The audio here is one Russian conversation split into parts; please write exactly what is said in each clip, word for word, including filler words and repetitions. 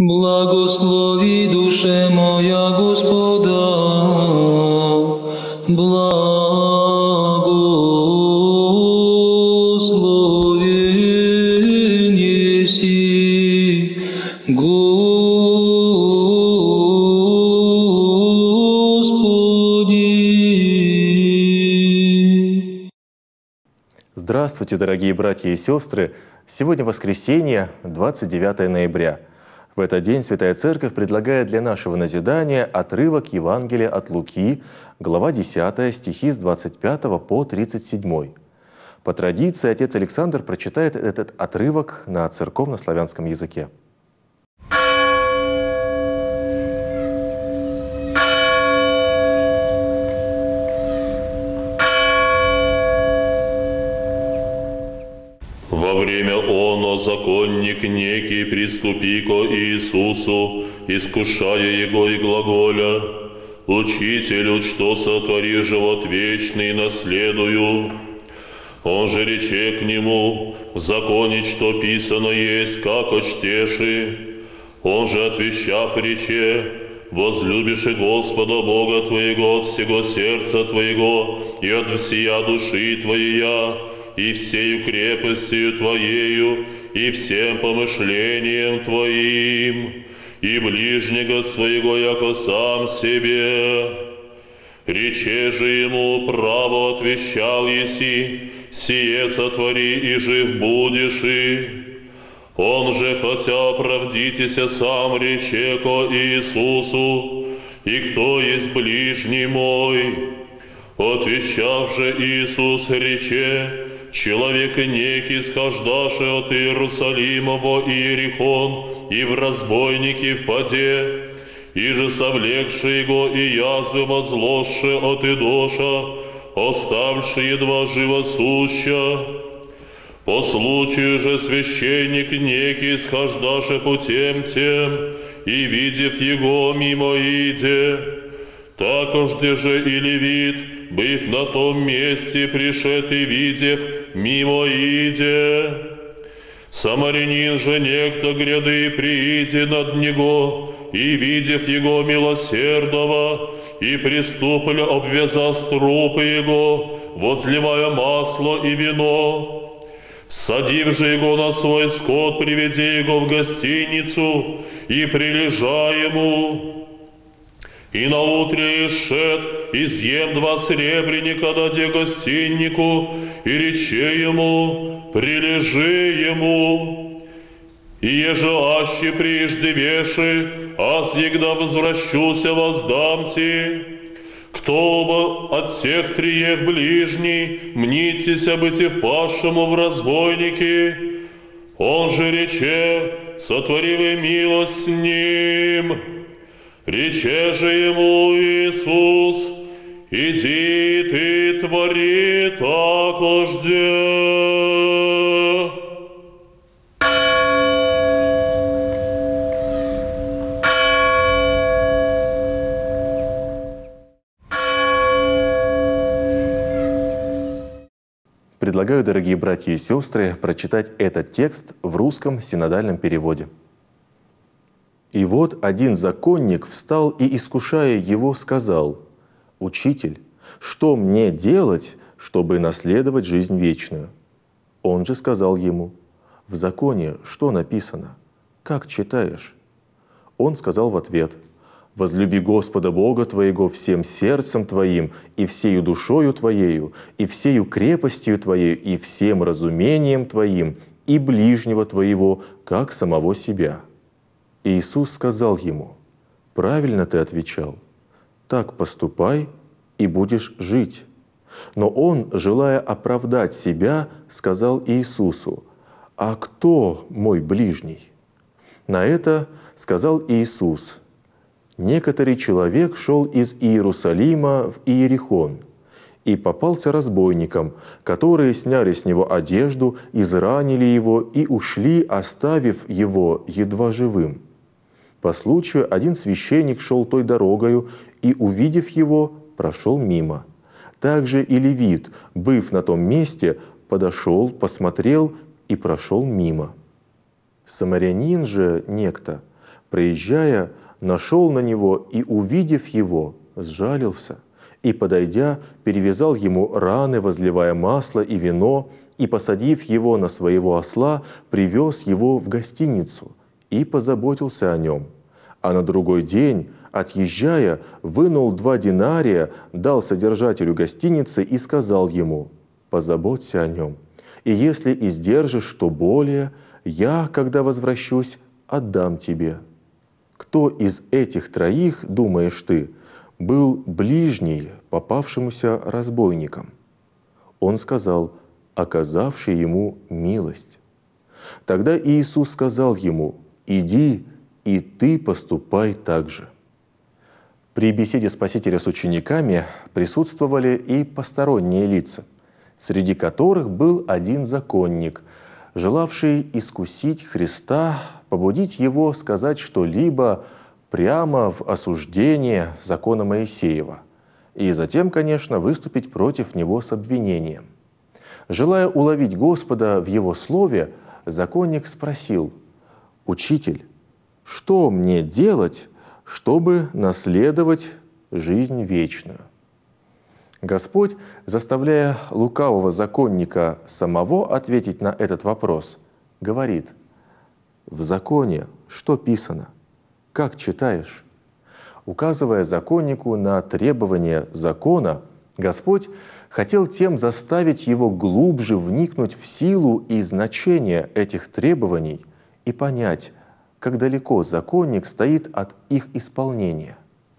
Благослови, душе моя, Господа, благословен еси, Господи. Здравствуйте, дорогие братья и сестры! Сегодня воскресенье, двадцать девятое ноября. В этот день Святая Церковь предлагает для нашего назидания отрывок Евангелия от Луки, глава десятая, стихи с двадцать пятого по тридцать седьмой. По традиции отец Александр прочитает этот отрывок на церковно-славянском языке. Во время оно законник некий приступи ко Иисусу, искушая Его и глаголя: «Учителю, что сотвори живот вечный, наследую». Он же рече к нему: «В законе, что писано есть, как очтеши». Он же, отвечав, рече: «Возлюбишь и Господа Бога твоего от всего сердца твоего и от всея души твоя, и всею крепостью твоею, и всем помышлением твоим, и ближнего своего, яко сам себе». Рече же ему: «Право отвещал еси, сие сотвори, и жив будешь и». Он же, хотя оправдитеся сам, рече ко Иисусу: «И кто есть ближний мой?» Отвещав же Иисус, рече: «Человек некий, схождаше от Иерусалима во Иерихон, и в разбойники впаде, и же совлекши его и язвы возложши от Идоша, оставши едва живосуща. По случаю же священник некий схождаше путем тем, и, видев его, мимо иде. Такожде же и левит, быв на том месте, пришед и видев, мимо иде. Самарянин же некто гряды прииде над него, и, видев его милосердного, и приступля обвяза трупы его, возливая масло и вино. Садив же его на свой скот, приведи его в гостиницу, и прилежа ему. И наутре ишед, изъем два серебряника даде гостиннику, и рече ему: прилежи ему. И еже аще прииждевеши, аз егда возвращуся воздам ти. Кто бы от всех триех ближний, мнитеся быть и впавшему в разбойники. Он же рече: сотвори вы милость с ним. Рече же ему Иисус: иди ты, твори такожде». Предлагаю, дорогие братья и сестры, прочитать этот текст в русском синодальном переводе. «И вот один законник встал и, искушая его, сказал: „Учитель, что мне делать, чтобы наследовать жизнь вечную?“ Он же сказал ему: „В законе что написано? Как читаешь?“ Он сказал в ответ: „Возлюби Господа Бога твоего всем сердцем твоим, и всею душою твоею, и всею крепостью твоею, и всем разумением твоим, и ближнего твоего, как самого себя“. Иисус сказал ему: „Правильно ты отвечал. Так поступай, и будешь жить“. Но он, желая оправдать себя, сказал Иисусу: „А кто мой ближний?“ На это сказал Иисус: „Некоторый человек шел из Иерусалима в Иерихон и попался разбойникам, которые сняли с него одежду, изранили его и ушли, оставив его едва живым. По случаю один священник шел той дорогою и, увидев его, прошел мимо. Также и левит, быв на том месте, подошел, посмотрел и прошел мимо. Самарянин же некто, проезжая, нашел на него и, увидев его, сжалился, и, подойдя, перевязал ему раны, возливая масло и вино, и, посадив его на своего осла, привез его в гостиницу и позаботился о нем. А на другой день, отъезжая, вынул два динария, дал содержателю гостиницы и сказал ему: «Позаботься о нем, и если издержишь что более, я, когда возвращусь, отдам тебе». Кто из этих троих, думаешь ты, был ближний попавшемуся разбойникам? Он сказал: оказавший ему милость. Тогда Иисус сказал ему: «Иди, и ты поступай так же». При беседе Спасителя с учениками присутствовали и посторонние лица, среди которых был один законник, желавший искусить Христа, побудить его сказать что-либо прямо в осуждение закона Моисеева, и затем, конечно, выступить против него с обвинением. Желая уловить Господа в его слове, законник спросил: «Учитель, что мне делать, чтобы наследовать жизнь вечную?» Господь, заставляя лукавого законника самого ответить на этот вопрос, говорит: «В законе что писано? Как читаешь?» Указывая законнику на требования закона, Господь хотел тем заставить его глубже вникнуть в силу и значение этих требований и понять, как далеко законник стоит от их исполнения.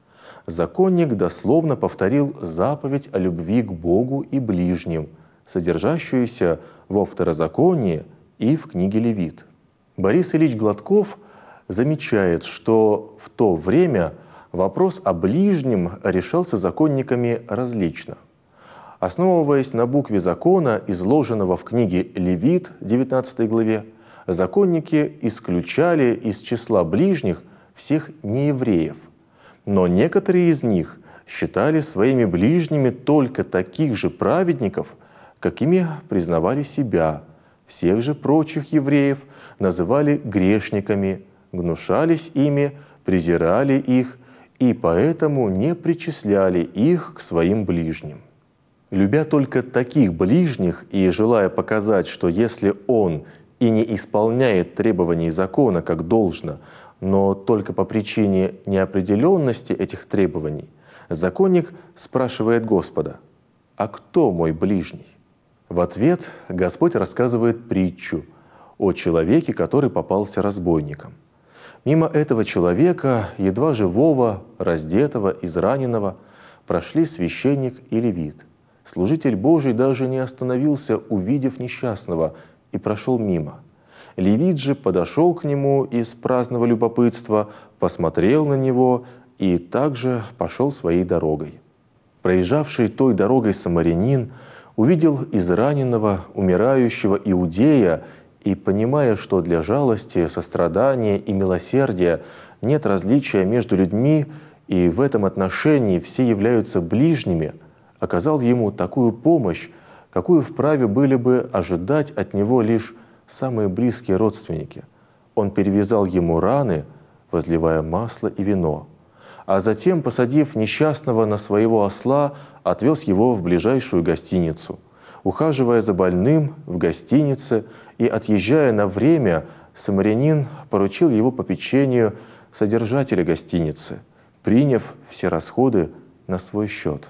Законник дословно повторил заповедь о любви к Богу и ближним, содержащуюся во Второзаконии и в книге Левит. Борис Ильич Гладков замечает, что в то время вопрос о ближнем решался законниками различно. Основываясь на букве закона, изложенного в книге Левит, девятнадцатой главе, законники исключали из числа ближних всех неевреев, но некоторые из них считали своими ближними только таких же праведников, какими признавали себя. Всех же прочих евреев называли грешниками, гнушались ими, презирали их и поэтому не причисляли их к своим ближним. Любя только таких ближних и желая показать, что если он и не исполняет требований закона как должно, но только по причине неопределенности этих требований, законник спрашивает Господа: «А кто мой ближний?» В ответ Господь рассказывает притчу о человеке, который попался разбойником. Мимо этого человека, едва живого, раздетого, израненного, прошли священник и левит. Служитель Божий даже не остановился, увидев несчастного, и прошел мимо. Левит же подошел к нему из праздного любопытства, посмотрел на него и также пошел своей дорогой. Проезжавший той дорогой самарянин увидел израненного, умирающего иудея и, понимая, что для жалости, сострадания и милосердия нет различия между людьми, и в этом отношении все являются ближними, оказал ему такую помощь, какую вправе были бы ожидать от него лишь самые близкие родственники. Он перевязал ему раны, возливая масло и вино, а затем, посадив несчастного на своего осла, отвез его в ближайшую гостиницу. Ухаживая за больным в гостинице и отъезжая на время, самарянин поручил его попечению содержателя гостиницы, приняв все расходы на свой счет.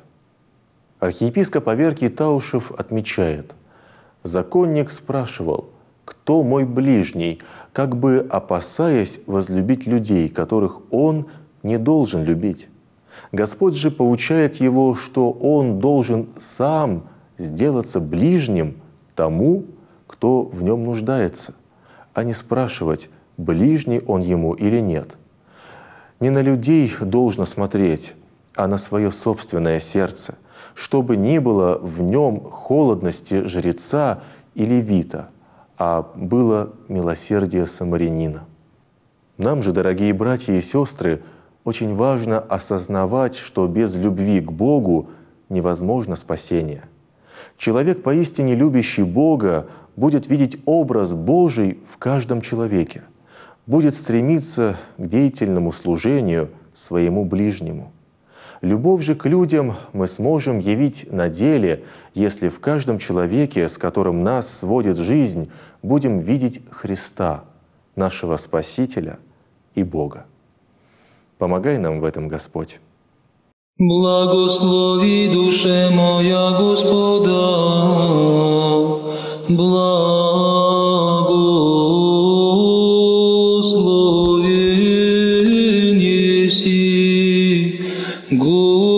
Архиепископ Аверкий Таушев отмечает: законник спрашивал: «Кто мой ближний?», как бы опасаясь возлюбить людей, которых он не должен любить. Господь же поучает его, что он должен сам сделаться ближним тому, кто в нем нуждается, а не спрашивать, ближний он ему или нет. Не на людей должно смотреть, а на свое собственное сердце, чтобы не было в нем холодности жреца и левита, а было милосердие самарянина. Нам же, дорогие братья и сестры, очень важно осознавать, что без любви к Богу невозможно спасение. Человек, поистине любящий Бога, будет видеть образ Божий в каждом человеке. будет стремиться к деятельному служению своему ближнему. Любовь же к людям мы сможем явить на деле, если в каждом человеке, с которым нас сводит жизнь, будем видеть Христа, нашего Спасителя и Бога. Помогай нам в этом, Господь. Благослови, душе моя, Господа, благословен еси, Господи.